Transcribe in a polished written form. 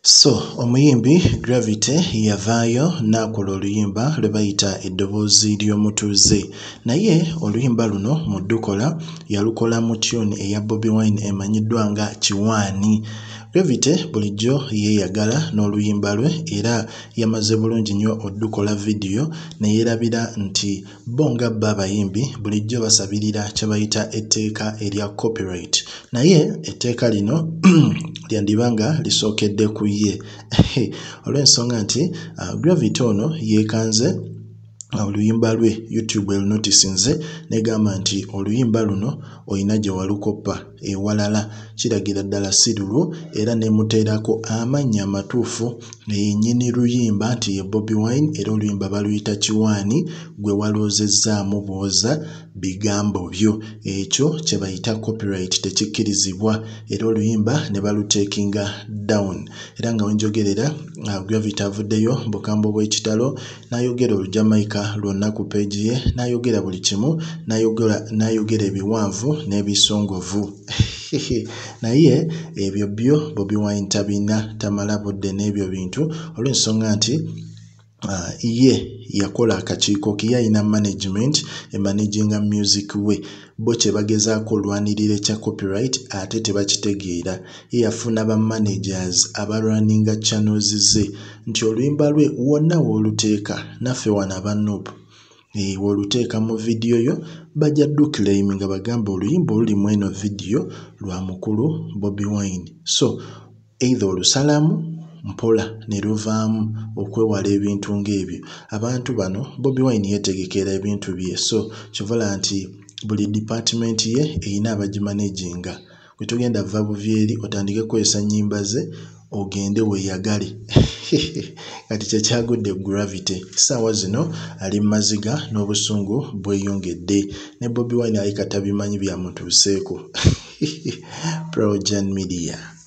So omuyimbi Gravity yavaayo n'akola oluyimba lwe bayita eddoboozi ly'omutuuze, naye oluyimba luno mu ddukola yalukola mu tune eya Bobi Wine emanyiddwa nga Kiwani. Gravity bulijjo yeeyagala n'oluyimba lwe era yamaze bulungi nnyo oddukola video ne yeerabira nti bo nga bo abayimbi bulijjo basabirira kye bayita etteeka erya copyright, naye etteeka lino lyandiba nga lisookedde ku ye olw'ensonga nti Gravity ono yeekanze oluyimba lwe YouTube elunotisinze negamba nti oluyimba luno olina gye walukoppa ewalala, kiragira ddala si lulwo era nemuteerako amannya amatuufu yennyini luyimba nti ye Bobi Wine era oluyimba baluyita Kiwani gwe waloozezaamu bwoza bigambo byo, ekyo kye bayita copyright tekikkirizibwa era oluyimba ne balutekinga down. Era nga wenjogerera Gravity avuddeyo bukambo bw'ekitalo n'ayogera olujamaica lwonna ku page ye, n'ayogera buli kimu, n'ayogera ebiwanvu n'ebisongovu naye ebyo byo Bobi Wine tabina, tamala budde n'ebyo bintu olw'ensonga nti ye yakola akakiiko ke, alina management emanaginga music we, bo kye bagezaako olwanirira ekya copyright ate tebakitegeera. Ye yafuna ba managers abalwaninga channels ze nti oluyimba lwe wonna w'oluteeka naffe wano abanupu w'oluteeka mu video yo bajja claim nga bagamba oluyimba olulimu eno video lwa mukulu Bobi Wine. So either olusalamu mpola ne luvaamu okwewala ebintu ng'ebyo. Abantu bano Bobi Wine yeetegekera ebintu bye, so kivola nti buli department ye erina abagimanaginga. Bwe tugenda va buvyeri otandike kukozesa nnyimba ze ogende weeyagale kati kyekyagudde Gravity. Essaawa zino ali maziga n'obusungu bweyongedde ne Bobi Wine ayi katabimanyi byamutuuseeko. PROJOURN Media.